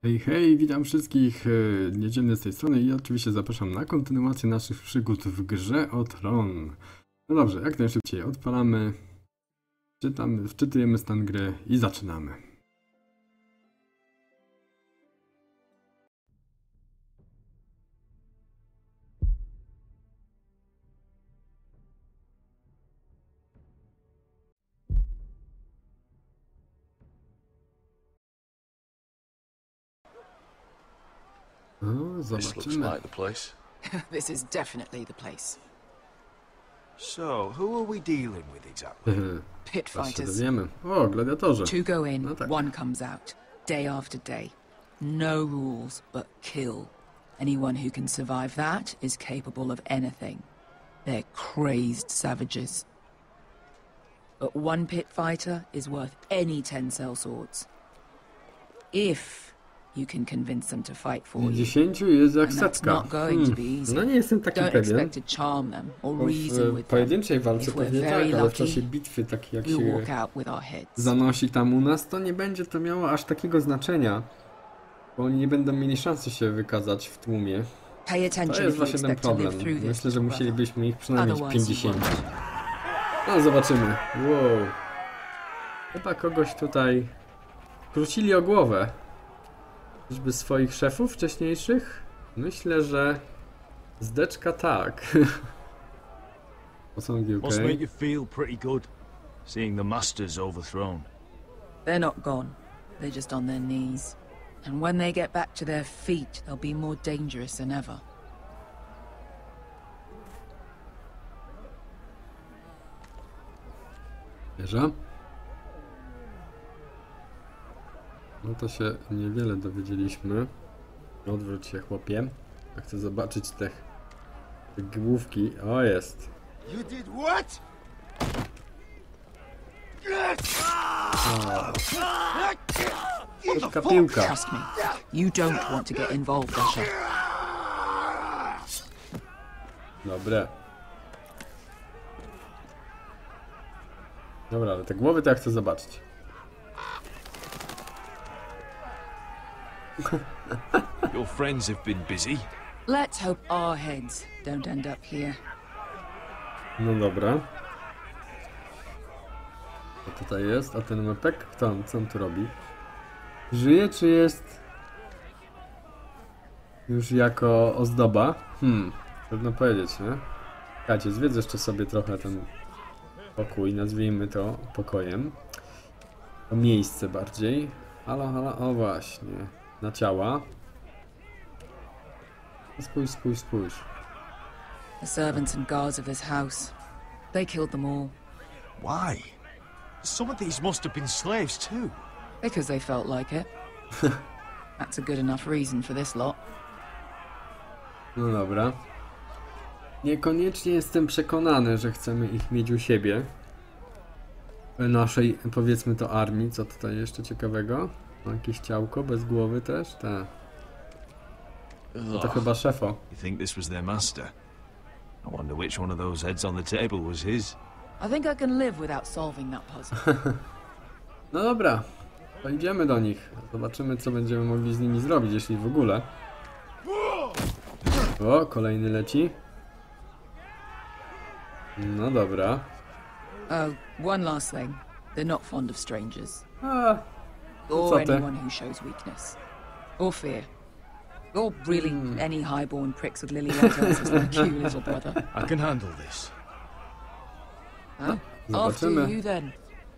Hej, hej, witam wszystkich niedzielnie z tej strony i oczywiście zapraszam na kontynuację naszych przygód w grze o Tron. No dobrze, jak najszybciej odpalamy, wczytujemy stan gry i zaczynamy. No, This looks zobaczymy. like the place. This is definitely the place. So, who are we dealing with exactly? Pit Teraz się fighters. dowiemy. O, gladiatorze. Two go in, No tak. one comes out. Day after day. No rules, but kill. Anyone who can survive that is capable of anything. They're crazed savages. But one pit fighter is worth any 10 sellswords. If you can convince them to fight for you. 10 jest jak And that's setka. not going to be easy. No nie jestem taki Don't pewien. expect to charm them or Bo reason w with them. pojedynczej walce If we're pewnie very tak, ale w lucky, czasie bitwy, taki jak we'll się walk out with our heads. zanosi tam u nas, to nie będzie to miało aż takiego znaczenia. Bo oni nie będą mieli szansy się wykazać w tłumie. Pay To attention jest if you właśnie ten expect to live problem. through this, Myślę, że brother. musielibyśmy ich przynajmniej Otherwise you 50. won't. No zobaczymy. Wow. Chyba kogoś tutaj krócili o głowę. Czyżby swoich szefów wcześniejszych? Myślę, że zdeczka tak. Posągi Must make okej. you feel pretty good, seeing the masters overthrown. They're not gone. They're just on their knees. And when they get back to their feet, they'll be more dangerous than ever. Wieża. No to się niewiele dowiedzieliśmy. Odwróć się, chłopie. Ja chcę zobaczyć te główki. O, jest. You did what? Szybka piłka. Trust me, you don't want to get involved, Usher. Dobre. Dobra, ale te głowy to ja chcę zobaczyć. Your friends have been busy. Let's hope our heads don't end up here. No dobra. Co tutaj jest? A ten mepek? Co on tu robi? Żyje czy jest już jako ozdoba? Trudno powiedzieć, nie? Słuchajcie, zwiedzę jeszcze sobie trochę ten pokój, nazwijmy to pokojem. To miejsce bardziej. Halo, halo, o właśnie. Na ciała. Spójrz. The servants and guards of this house. They killed them all Why? Some of these must have been slaves too. because they felt like it. That's a good enough reason for this lot. No dobra. Niekoniecznie jestem przekonany, że chcemy ich mieć u siebie. W naszej, powiedzmy to, armii. Co tutaj jeszcze ciekawego? Ma jakieś ciałko bez głowy też? Tak. No to chyba szefo. You think this was their master? I wonder which one of those heads on the table was his. I think I can live without solving that puzzle. No dobra. To idziemy do nich. Zobaczymy, co będziemy mogli z nimi zrobić, jeśli w ogóle. O, kolejny leci. No dobra. Oh, one last thing. They're not fond of strangers. A, Or co ty? anyone who shows weakness. Or fear. Or really any highborn pricks with lily white eyes like you, little brother. I can handle this. Huh? After Zobaczymy. you then.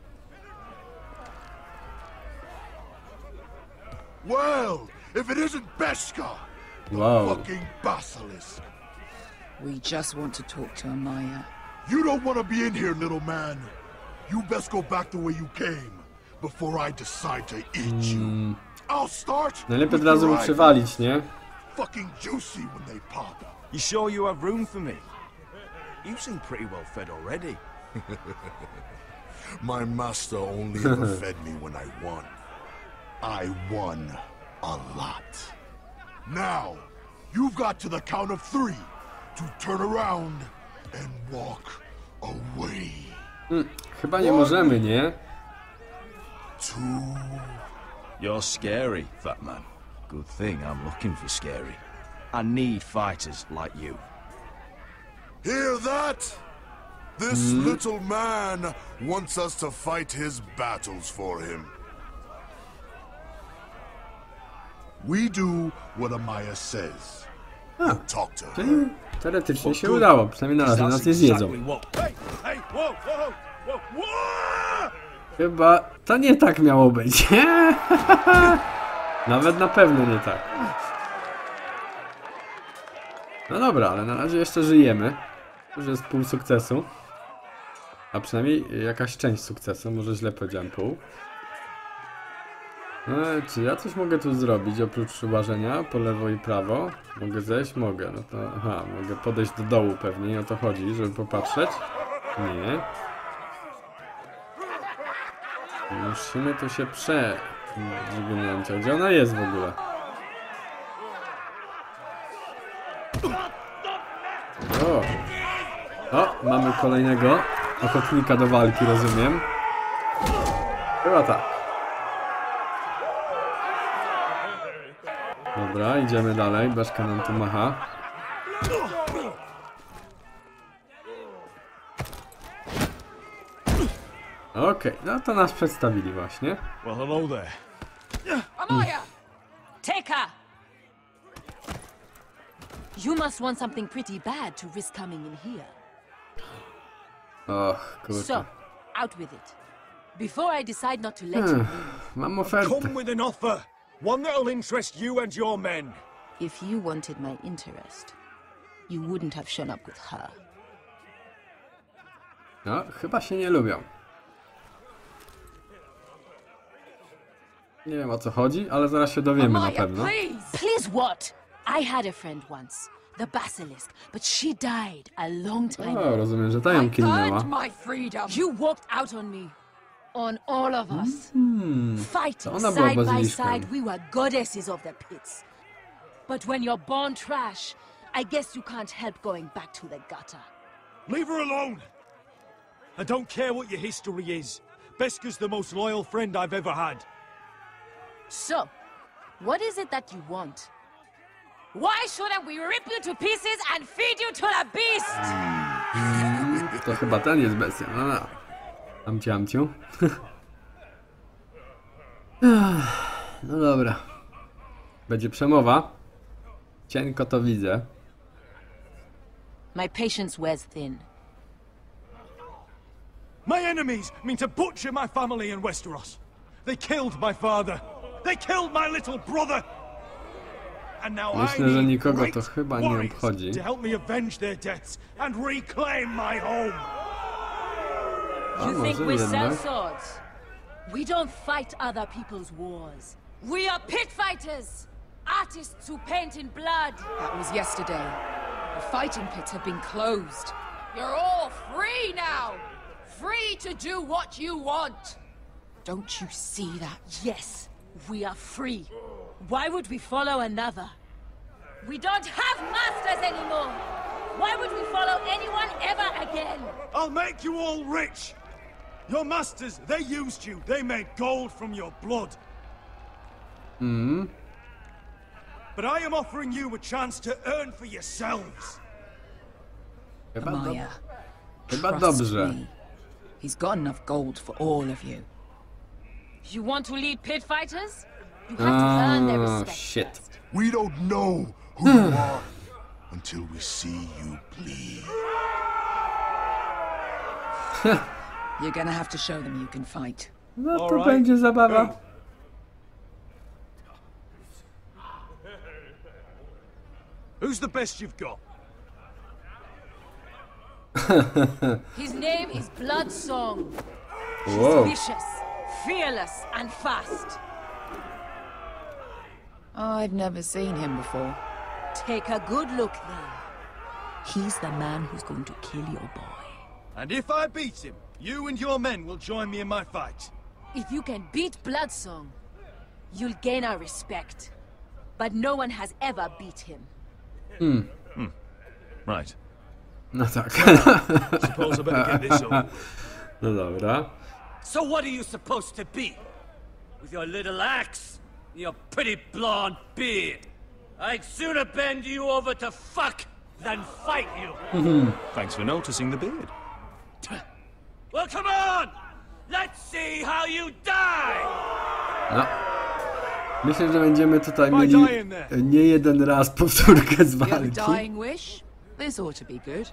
Well, if it isn't Beskha, the Wow. fucking basilisk. We just want to talk to Amaya. You don't want to be in here, little man. You best go back the way you came before I decide to eat you. I'll start Najlepiej od with razu your mu eyeball. przywalić, nie? Fucking juicy when they pop. You sure you have room for me? You seem pretty well fed already. My master only ever fed me when I won. I won a lot. Now, you've got to the count of 3 to turn around and walk away. Chyba nie możemy, nie? 2. You're scary, fat man. Good thing I'm looking for Scary. I need fighters like you. Hear that? This little man wants us to fight his battles for him. We do what Amaya says. Talk to her. Czyli teoretycznie się udało, przynajmniej na razie nas nie zjedzą. Hey, hey, whoa, whoa, whoa, whoa! Chyba to nie tak miało być. Nawet na pewno nie tak. No dobra, ale na razie jeszcze żyjemy. Już jest pół sukcesu. A przynajmniej jakaś część sukcesu, może źle powiedziałem pół. Czy ja coś mogę tu zrobić oprócz łażenia po lewo i prawo? Mogę zejść? Mogę. No to aha, mogę podejść do dołu pewnie i o to chodzi, żeby popatrzeć. Nie. Musimy tu się przeżygnąć. A gdzie ona jest w ogóle? O, mamy kolejnego ochotnika do walki, rozumiem. Chyba tak. Dobra, idziemy dalej. Beszka nam tu macha. Okej, no to nas przedstawili właśnie. Well, hello there. Amaya! Take her! You must want something pretty bad to risk coming in here. Och, kurczę. So, out with it. Before I decide not to let you leave. Mam ofertę. Come with an offer. One that'll interest you and your men. If you wanted my interest, you wouldn't have shown up with her. No, chyba się nie lubią. Nie wiem o co chodzi, ale zaraz się dowiemy na Amaya, pewno. please! Please what? I had a friend once, the Basilisk, but she died a long time ago. O, rozumiem, że ta ją kilnęła. my freedom. You walked out on me. On all of us. Fighting ona była side by bazyliszką. side, we were goddesses of the pits. But when you're born trash, I guess you can't help going back to the gutter. Leave her alone. I don't care what your history is. Beskha's the most loyal friend I've ever had. So, what is it that you want? Why shouldn't we rip you to pieces and feed you to the beast? To chyba ten jest bestia. No, no. Amciu, amciu. No dobra. Będzie przemowa. Cienko to widzę. My patience wears thin. My enemies mean to butcher my family in Westeros. They killed my father. They killed my little brother. And now Myślę, I że need nikogo great to chyba nie warriors obchodzi. to help me avenge their deaths and reclaim my home. A You think może we sell jednak. swords? We don't fight other people's wars. We are pit fighters! Artists who paint in blood! That was yesterday. The fighting pits have been closed. You're all free now! Free to do what you want! Don't you see that? Yes, we are free. Why would we follow another? We don't have masters anymore! Why would we follow anyone ever again? I'll make you all rich. Your masters, they used you. They made gold from your blood. But I am offering you a chance to earn for yourselves. Chyba, Amaya, chyba trust dobrze. me. He's got enough gold for all of you. You want to lead pit fighters? You have to earn their Oh, respect. shit. first. We don't know who you are until we see you bleed. You're gonna have to show them you can fight. No to Alright. będzie zabawa. Who's the best you've got? His name is Bloodsong. Wow. Vicious, fearless, and fast. I've never seen him before. Take a good look then. He's the man who's going to kill your boy. And if I beat him, you and your men will join me in my fight. If you can beat Bloodsong, you'll gain our respect. But no one has ever beat him. Right. No tak. Suppose I better get this over. No dobra. So what are you supposed to be? With your little axe? Your pretty blonde beard. I'd sooner bend you over to fuck than fight you. Thanks for noticing the beard. Well, come on! Let's see how you die! No. Myślę, że będziemy tutaj mieli nie jeden raz powtórkę z You have a walki. dying wish? This ought to be good.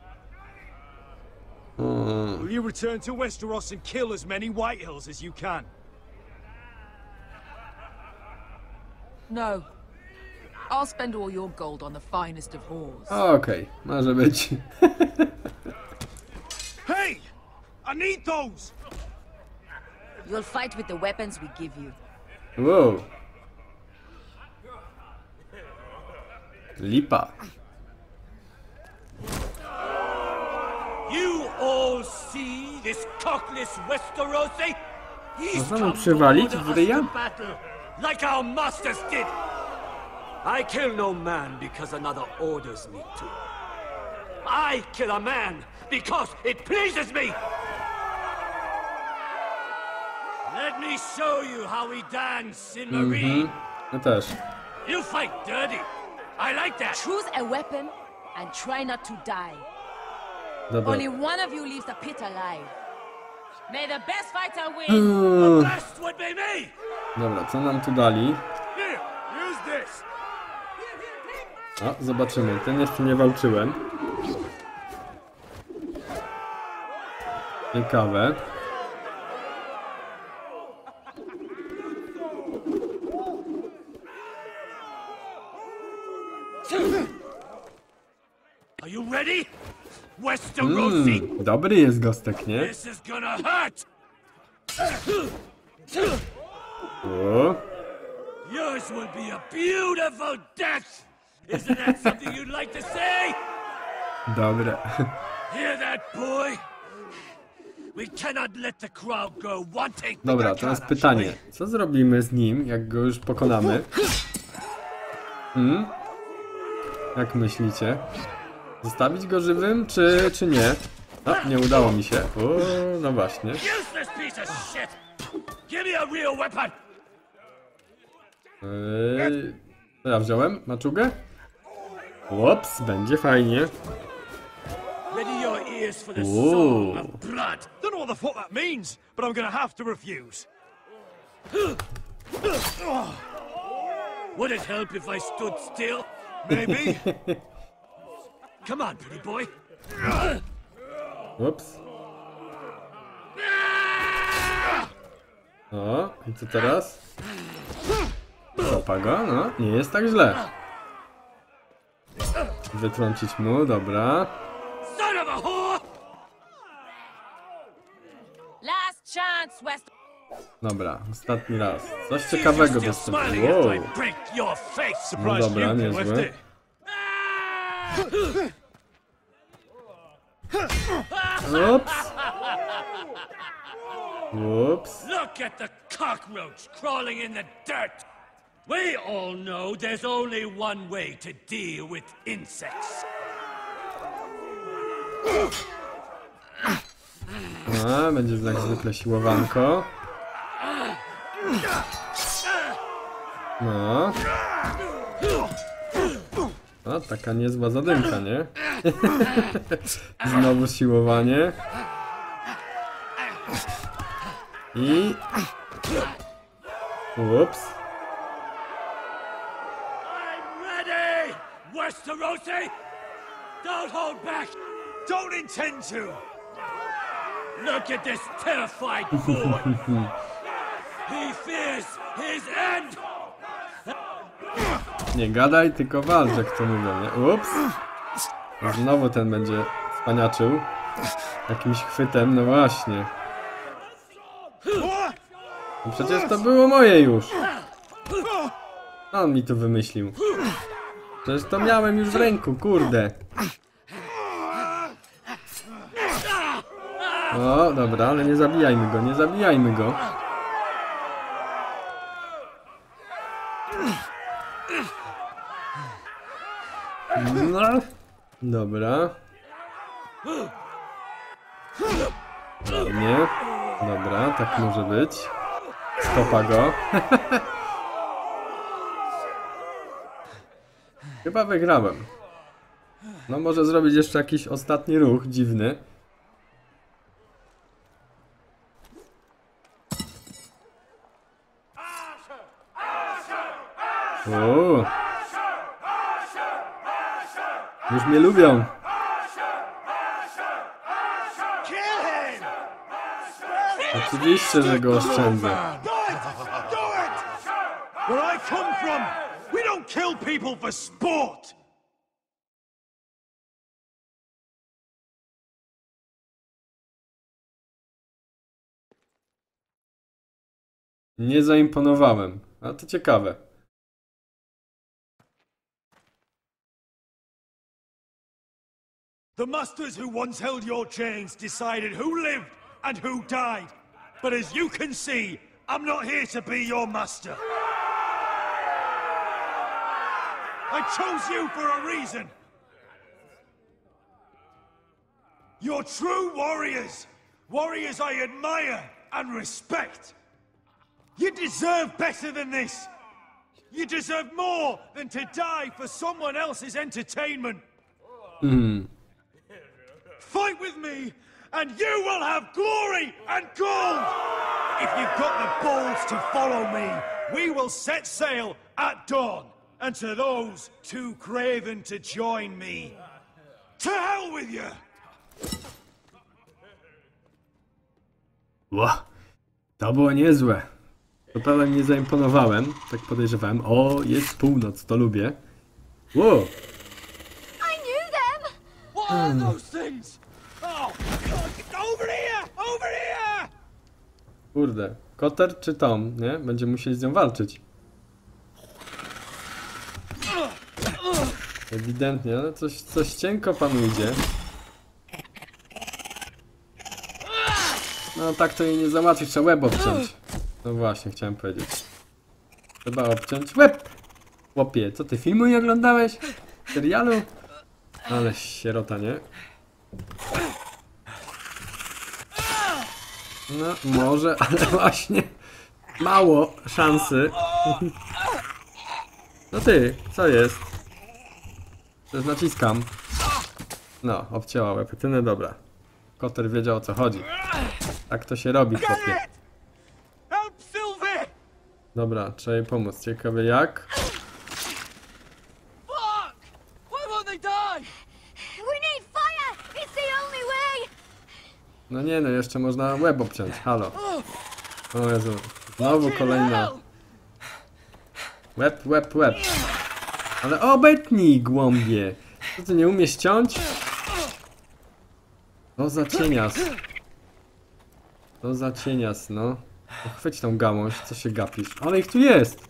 Will you return to Westeros and kill as many Whitehills as you can? No. I'll spend all your gold on the finest of whores. Okej, może być. Hey! I need those! You'll fight with the weapons we give you. Wow. Lipa. You all see this cockless Westerosi? He's Można mu come przywalić to w order ryja? us to battle, like our masters did. I kill no man because another orders me to. I kill a man because it pleases me. Let me show you how we dance in Marine. Ja też. You fight dirty. I like that. Choose a weapon and try not to die. Dobra. Only one of you leaves the pit alive. May the best fighter win. Best would be me. Dobra, co nam tu dali? Here, use this! A, zobaczymy. Ten jeszcze nie walczyłem. Ciekawe. Are you ready? Westerosi. Dobry jest gostek, nie? This is gonna hurt. O, Yours will be a beautiful death. Isn't that something you'd like to say? dobre. Hear that, boy? We cannot let the crowd go wanting. Dobra, teraz pytanie. Co zrobimy z nim, jak go już pokonamy? Jak myślicie? Zostawić go żywym, czy nie? A, nie udało mi się. O, no właśnie. Useless piece of shit. Give me a real weapon. Co ja wziąłem? Maczugę? Łops, będzie fajnie. Ready your ears for the Whoa. song of blood. Don't know what the fuck that means, but I'm gonna have to refuse. Would it help if I stood still? Maybe? Come on, pretty boy. Ups. O, i co teraz? Kopa go, no, nie jest tak źle. Wytrącić mu, dobra. Son of a whore! Last chance, West. Dobra, ostatni raz. Coś See if ciekawego you're still dostępnego. smiling after I Wow. break your face. No Surprised dobra, you niezłe. left it. Ups. Ups. Look at the cockroach crawling in the dirt. We all know there's only one way to deal with insects. A, będzie jak zwykle siłowanko. No. O, taka niezła zadymka, nie? Znowu siłowanie. I... Ups. I'm ready, Westerosi! Don't hold back! Don't intend to! Look at this terrified boy! He fears his end! Nie gadaj, tylko wal, że kto mówią, nie? Ups. Znowu ten będzie spaniaczył. Jakimś chwytem, no właśnie. No przecież to było moje już. On mi to wymyślił. Przecież to miałem już w ręku, kurde. O, dobra, ale nie zabijajmy go, nie zabijajmy go. No, dobra. Ładnie. Dobra, tak może być. Stopa go. Chyba wygrałem. No może zrobić jeszcze jakiś ostatni ruch dziwny. O! Już mnie lubią. Oczywiście, że go oszczędzę. Where I come from, we don't kill people for sport! Nie zaimponowałem. A to ciekawe. The masters who once held your chains decided who lived and who died. But as you can see, I'm not here to be your master. I chose you for a reason. You're true warriors. Warriors I admire and respect. You deserve better than this. You deserve more than to die for someone else's entertainment. Fight with me, and you will have glory and gold! If you've got the balls to follow me, we will set sail at dawn. And to those too craven to join me, to hell with you! Ła, to było niezłe. To prawda nie zaimponowałem, tak podejrzewałem. O, jest północ, to lubię. Wow. I knew them! What are those things? Oh, God, over here! Over here! Kurde, Koter czy Tom, nie? Będziemy musieli z nią walczyć. Ewidentnie, ale coś cienko panu idzie. No tak to jej nie załatwi, trzeba łeb obciąć. No właśnie, chciałem powiedzieć. Trzeba obciąć łeb! Chłopie, co ty filmu nie oglądałeś? Serialu? Ale sierota, nie? No, może, ale właśnie mało szansy. No ty, co jest? Też naciskam. No, obcięła łepetynę, dobra. Koter wiedział o co chodzi. Tak to się robi, chłopie. Help Sylvie! Dobra, trzeba jej pomóc. Ciekawe jak? Fuck! Why won't they die? We need fire! It's the only way! No nie no, jeszcze można łeb obciąć, halo. O Jezu, znowu kolejna. Łeb, łeb, łeb. Ale obetnij, głąbie. Co ty nie umiesz ściąć? To za cienias. To za cienias, no. No chwyć tą gałąź, co się gapisz? Ale ich tu jest!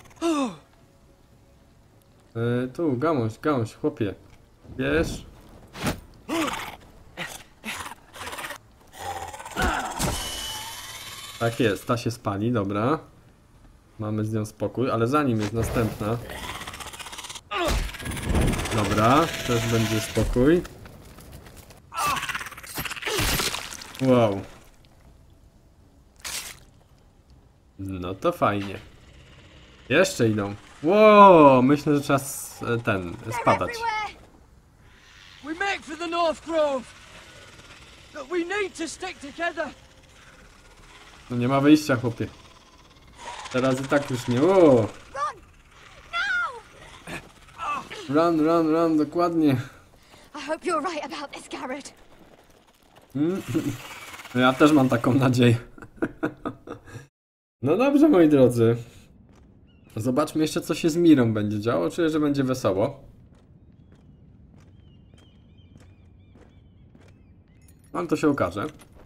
Tu, gałąź, chłopie. Wiesz? Tak jest, ta się spali, dobra. Mamy z nią spokój, ale zanim jest następna. Dobra, też będzie spokój. Wow. No to fajnie. Jeszcze idą. Wow, myślę, że trzeba spadać. We make for the North Grove. But we need to stick together. No nie ma wyjścia, chłopie. Teraz i tak już nie. O! Run, dokładnie. I hope you're right about this, Garrett. No ja też mam taką nadzieję. No dobrze, moi drodzy. Zobaczmy jeszcze, co się z Mirą będzie działo. Czuję, że będzie wesoło. Ale to się okaże.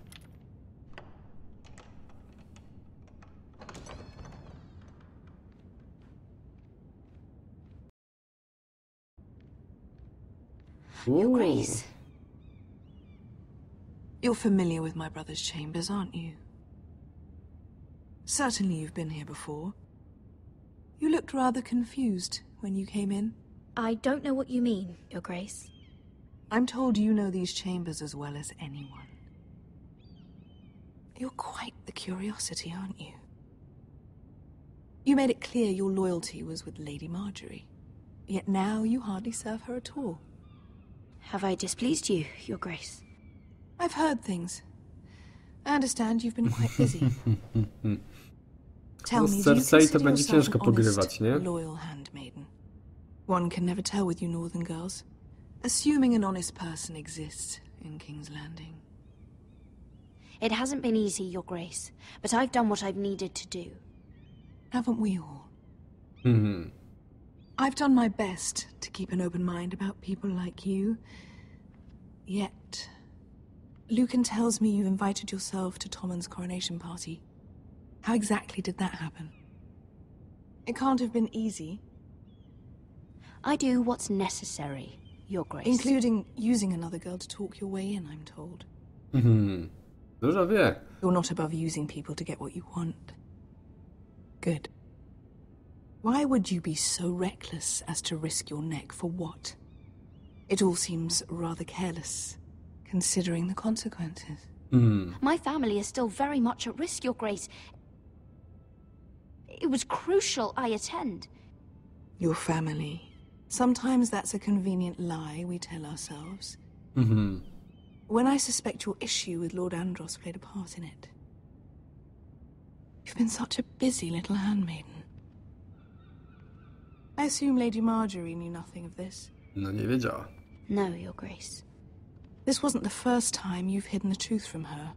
Your Grace. You're familiar with my brother's chambers, aren't you? Certainly you've been here before. You looked rather confused when you came in. I don't know what you mean, Your Grace. I'm told you know these chambers as well as anyone. You're quite the curiosity, aren't you? You made it clear your loyalty was with Lady Marjorie. Yet now you hardly serve her at all. Have I displeased you, Your Grace? I've heard things. I understand you've been quite busy. Tell me, do you Cersei to consider będzie yourself ciężko an honest, pogrywać, nie? loyal handmaiden? One can never tell with you northern girls. Assuming an honest person exists in King's Landing. It hasn't been easy, Your Grace, but I've done what I've needed to do. Haven't we all? Mhm. I've done my best to keep an open mind about people like you. Yet, Lucan tells me you invited yourself to Tommen's coronation party. How exactly did that happen? It can't have been easy. I do what's necessary, Your Grace. Including using another girl to talk your way in, I'm told. Mhm. Dużo wie. You're not above using people to get what you want. Good. Why would you be so reckless as to risk your neck for what? It all seems rather careless, considering the consequences. Mhm. My family is still very much at risk, Your Grace. It was crucial I attend. Your family. Sometimes that's a convenient lie we tell ourselves. Mhm. When I suspect your issue with Lord Andros played a part in it. You've been such a busy little handmaiden. I assume Lady Marjorie knew nothing of this. No nie wiedziała. No, Your Grace. This wasn't the first time you've hidden the truth from her.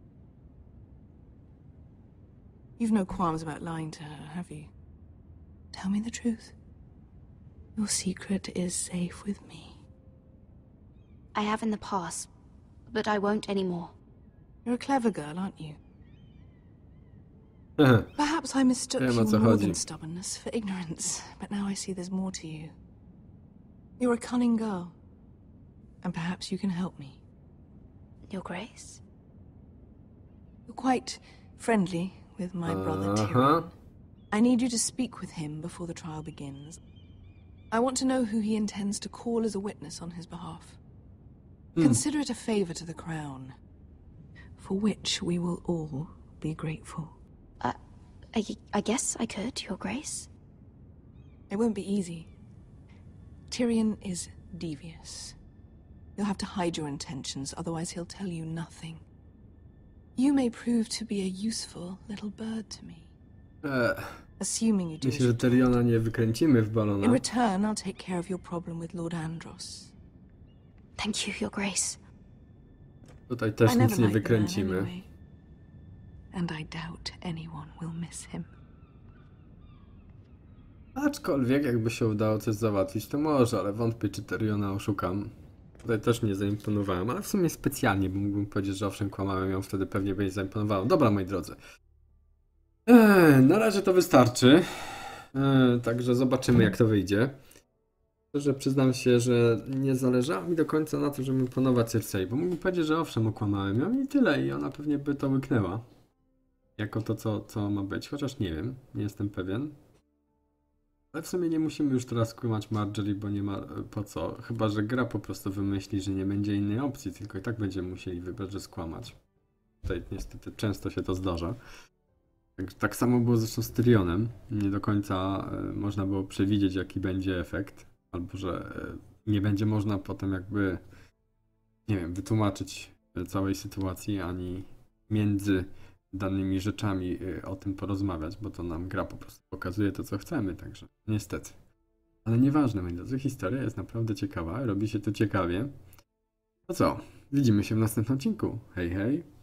You've no qualms about lying to her, have you? Tell me the truth. Your secret is safe with me. I have in the past, but I won't anymore. You're a clever girl, aren't you? Hehe. Perhaps I mistook Wiem, o your co northern chodzi. stubbornness for ignorance, but now I see there's more to you. You're a cunning girl, and perhaps you can help me. Your Grace? You're quite friendly with my brother Tyrion. I need you to speak with him before the trial begins. I want to know who he intends to call as a witness on his behalf. Consider it a favor to the crown, for which we will all be grateful. I guess I could, Your Grace. It won't be easy. Tyrion is devious. You'll have to hide your intentions, otherwise he'll tell you nothing. You may prove to be a useful little bird to me. Assuming you do. Myślę, że Tyriona nie wykręcimy w balona. In return, I'll take care of your problem with Lord Andros. Thank you, Your Grace. Tutaj też I nic never nie liked the man wykręcimy. anyway. And I doubt anyone will miss him. Aczkolwiek jakby się udało coś załatwić, to może, ale wątpię, czy Tyriona oszukam. Tutaj też nie zaimponowałem, ale w sumie specjalnie, bo mógłbym powiedzieć, że owszem, kłamałem ją, wtedy pewnie by nie zaimponowało. Dobra, moi drodzy. Na razie to wystarczy. Także zobaczymy, jak to wyjdzie. Że przyznam się, że nie zależało mi do końca na tym, żeby imponować Cersei, bo mógłbym powiedzieć, że owszem, okłamałem ją i tyle, i ona pewnie by to łyknęła. Jako to, co ma być, chociaż nie wiem, nie jestem pewien. Ale w sumie nie musimy już teraz kłamać Marjorie, bo nie ma po co. Chyba że gra po prostu wymyśli, że nie będzie innej opcji, tylko i tak będziemy musieli wybrać, że skłamać. Tutaj niestety często się to zdarza. Tak samo było zresztą z Tyrionem. Nie do końca można było przewidzieć, jaki będzie efekt. Albo że nie będzie można potem jakby, nie wiem, wytłumaczyć całej sytuacji, ani między danymi rzeczami o tym porozmawiać, bo to nam gra po prostu pokazuje to, co chcemy, także niestety. Ale nieważne, moi drodzy, historia jest naprawdę ciekawa, robi się to ciekawie. To co? Widzimy się w następnym odcinku. Hej, hej!